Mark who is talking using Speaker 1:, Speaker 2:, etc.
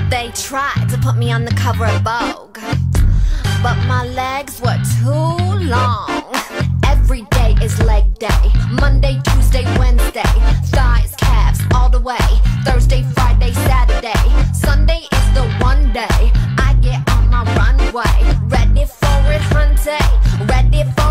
Speaker 1: They tried to put me on the cover of Vogue, but my legs were too long. Every day is leg day. Monday, Tuesday, Wednesday. Thighs, calves, all the way. Thursday, Friday, Saturday. Sunday is the one day I get on my runway. Ready for it, hunty. Ready for